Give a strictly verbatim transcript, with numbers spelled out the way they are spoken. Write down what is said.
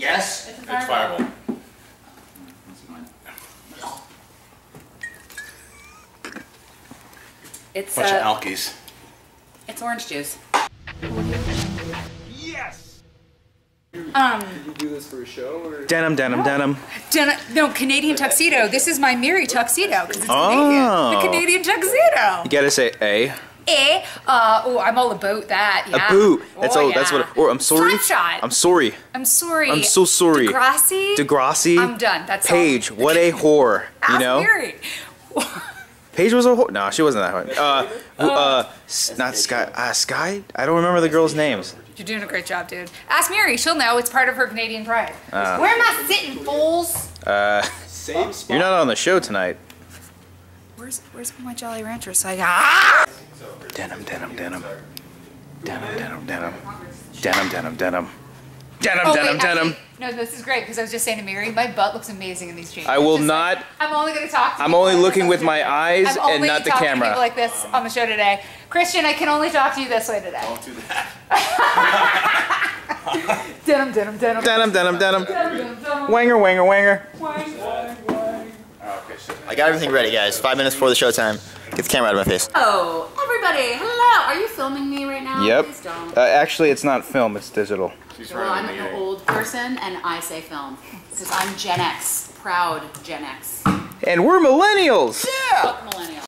Guess. It's, it's Fireball. It's Bunch uh, of alkies. It's orange juice. Yes. Um, Did you do this for a show or? Denim, denim, denim. Den no, Canadian tuxedo. This is my Miri tuxedo because it's Oh. Canadian. The Canadian tuxedo. You gotta say a. Eh? Uh, oh, I'm all about that. Yeah. A boot. That's oh, all. Yeah. That's what. Or I'm sorry. Slapshot. I'm sorry. I'm sorry. I'm so sorry. Degrassi. Degrassi. I'm done. That's Paige. all. What a whore. Ask You know. Miri. Paige was a whore. No, she wasn't that whore. Uh, who, uh, s- not Sky. Uh, Sky. I don't remember the girls' names. You're doing a great job, dude. Ask Miri. She'll know. It's part of her Canadian pride. Uh. Where am I sitting, fools? Uh, Same spot. you're not on the show tonight. Where's Where's my Jolly Rancher? So I ah! Denim, denim, denim. Denim, denim, denim. Denim, denim, denim. Denim, Oh, denim, wait, denim. actually, no, this is great because I was just saying to Miri, my butt looks amazing in these jeans. I will Just like- not. I'm only going to talk to I'm people only like looking this with on my the show. eyes I'm and only not the talking to camera. people like this on the show today. Christian, I can only talk to you this way today. Don't do that. Denim, denim, denim. Denim, denim, denim. Denim, denim, denim. Wanger, wanger, wanger. Wang, wang, wang. Okay, shit. I got everything ready, guys. Five minutes before the showtime. Get the camera out of my face. Oh, everybody, hello. Are you filming me right now? Yep. Please don't. Uh, actually, it's not film. It's digital. She's Well, I'm running the an meeting. old person and I say film. Because I'm Gen X. Proud Gen X. And we're millennials. Fuck millennials.